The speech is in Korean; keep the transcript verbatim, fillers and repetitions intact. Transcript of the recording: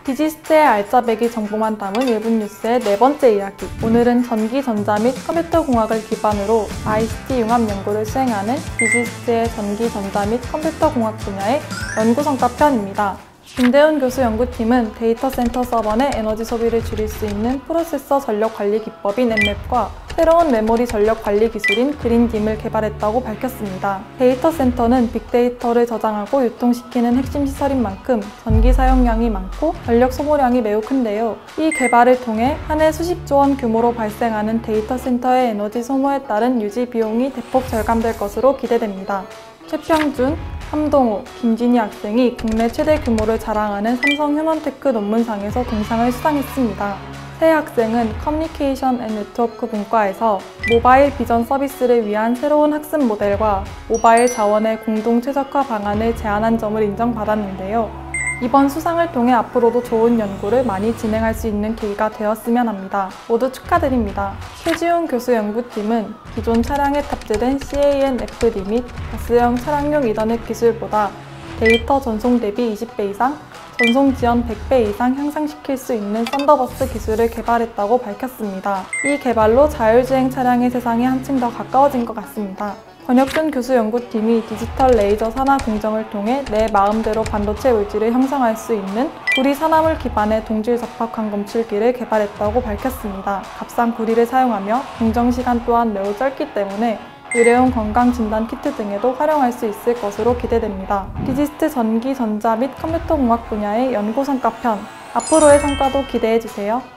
디지스트의 알짜배기 정보만 담은 일 분 뉴스의 네 번째 이야기. 오늘은 전기, 전자 및 컴퓨터 공학을 기반으로 아이씨티 융합 연구를 수행하는 디지스트의 전기, 전자 및 컴퓨터 공학 분야의 연구 성과 편입니다. 김대훈 교수 연구팀은 데이터 센터 서버 내 에너지 소비를 줄일 수 있는 프로세서 전력 관리 기법인 엠맵과 새로운 메모리 전력 관리 기술인 그린딤을 개발했다고 밝혔습니다. 데이터 센터는 빅데이터를 저장하고 유통시키는 핵심 시설인 만큼 전기 사용량이 많고 전력 소모량이 매우 큰데요. 이 개발을 통해 한 해 수십조 원 규모로 발생하는 데이터 센터의 에너지 소모에 따른 유지 비용이 대폭 절감될 것으로 기대됩니다. 최평준, 함동호, 김진희 학생이 국내 최대 규모를 자랑하는 삼성 휴먼테크 논문상에서 동상을 수상했습니다. 세 학생은 커뮤니케이션 앤 네트워크 분과에서 모바일 비전 서비스를 위한 새로운 학습 모델과 모바일 자원의 공동 최적화 방안을 제안한 점을 인정받았는데요. 이번 수상을 통해 앞으로도 좋은 연구를 많이 진행할 수 있는 계기가 되었으면 합니다. 모두 축하드립니다. 최지훈 교수 연구팀은 기존 차량에 탑재된 씨에이엔-에프디 및 가스형 차량용 이더넷 기술보다 데이터 전송 대비 이십 배 이상, 전송 지연 백 배 이상 향상시킬 수 있는 썬더버스 기술을 개발했다고 밝혔습니다. 이 개발로 자율주행 차량의 세상에 한층 더 가까워진 것 같습니다. 권혁준 교수 연구팀이 디지털 레이저 산화 공정을 통해 내 마음대로 반도체 물질을 형성할 수 있는 구리 산화물 기반의 동질 접합관 검출기를 개발했다고 밝혔습니다. 값싼 구리를 사용하며 공정 시간 또한 매우 짧기 때문에 의료용 건강진단 키트 등에도 활용할 수 있을 것으로 기대됩니다. 디지스트 전기, 전자 및 컴퓨터 공학 분야의 연구 성과 편, 앞으로의 성과도 기대해주세요.